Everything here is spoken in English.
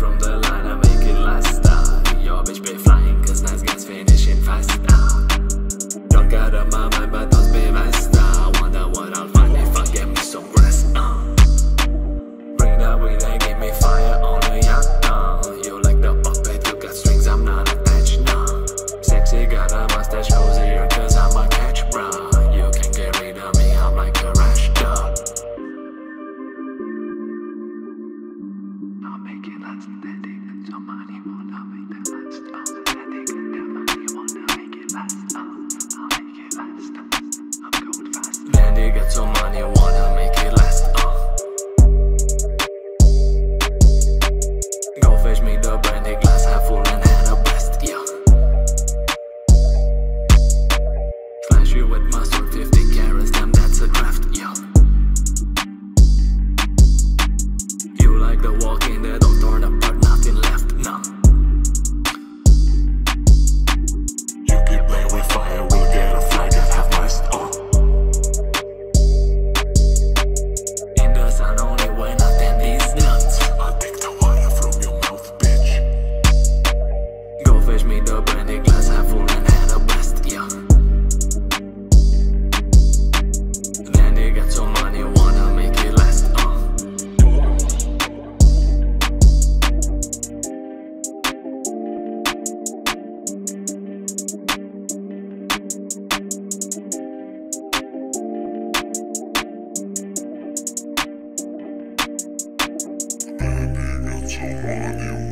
from the line, I make it last. Your bitch be flying, cause nice guys finishing fast. Drunk out of my mind, but don't be messed. Wonder what I'll find if I get me some rest. Bring that weed and give me fire on the yacht. You like the puppet, you got strings, I'm not attached. Sexy, got a mustache, cozier, cause I'm a catch, bro. You can get rid of me, I'm like a rash dog. I'll make it last, daddy, get some money, wanna make it last. Daddy, get the money, wanna make it last. I'll make it last, I'm going fast. Daddy, get some money, wanna make it last. Go fetch me the brandy, glass half full and hand a blast, yeah. Slash you with my sword, 50 carats, damn that's a craft, yeah. You like the walking dead, don't torn apart, nothing left, nah. You keep playing with fire, we'll get a flag that have mast, In the sun only when I tend these nuts. I'll take the water from your mouth, bitch. Go fetch me the brandy, glass half full and hand a blast, yeah. Then they got some money, wanna make it last, Baby, got some money.